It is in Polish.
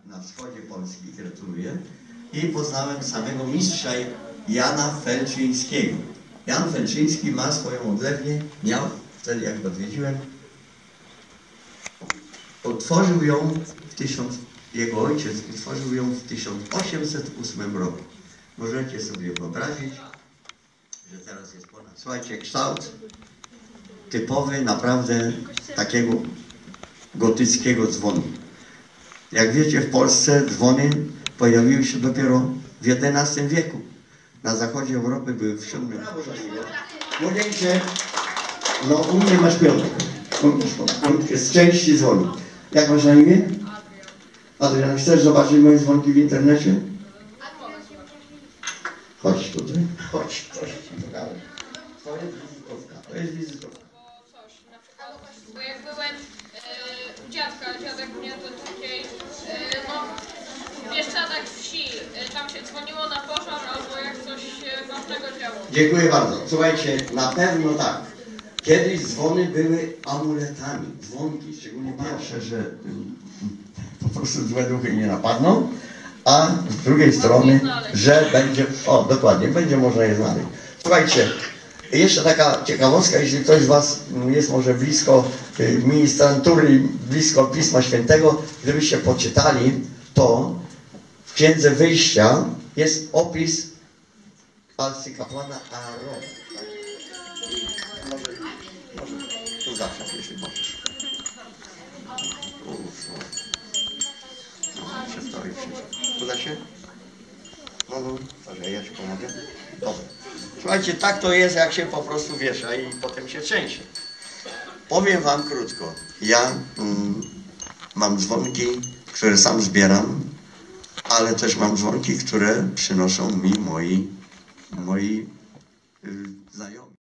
na wschodzie Polski, gratuluję, i poznałem samego mistrza Jana Felczyńskiego. Jan Felczyński ma swoją odlewnię, miał, wtedy jak go odwiedziłem, otworzył ją jego ojciec utworzył ją w 1808 roku. Możecie sobie wyobrazić, że teraz jest ponad. Słuchajcie, kształt typowy naprawdę takiego gotyckiego dzwonu. Jak wiecie, w Polsce dzwony pojawiły się dopiero w XI wieku. Na zachodzie Europy były w VII wieku. Młodzieńcze, no u mnie masz piątkę. Z części dzwoni. Jak masz na imię? Adrian, chcesz zobaczyć moje dzwonki w internecie? Chodź tutaj. Chodź, coś ci pokażę. To jest wizytówka. To jest wizytówka. Bo jak byłem u dziadka, dziadek mnie do takiej, w Bieszczadach wsi, tam się dzwoniło na pożar albo jak coś ważnego działo. Dziękuję bardzo. Słuchajcie, na pewno tak. Kiedyś dzwony były amuletami. Dzwonki, szczególnie pierwsze, że po prostu złe duchy nie napadną, a z drugiej strony, że będzie, o dokładnie, będzie można je znaleźć. Słuchajcie, jeszcze taka ciekawostka, jeśli ktoś z Was jest może blisko ministrantury, blisko Pisma Świętego, gdybyście poczytali, to w Księdze Wyjścia jest opis arcykapłana Aarona. Może tu zawsze, jeśli możesz. Przestoi. Uda się? No, dobrze, ja Ci pomogę. Dobrze. Słuchajcie, tak to jest, jak się po prostu wiesza i potem się trzęsie. Powiem Wam krótko. Ja mam dzwonki, które sam zbieram, ale też mam dzwonki, które przynoszą mi moi znajomi.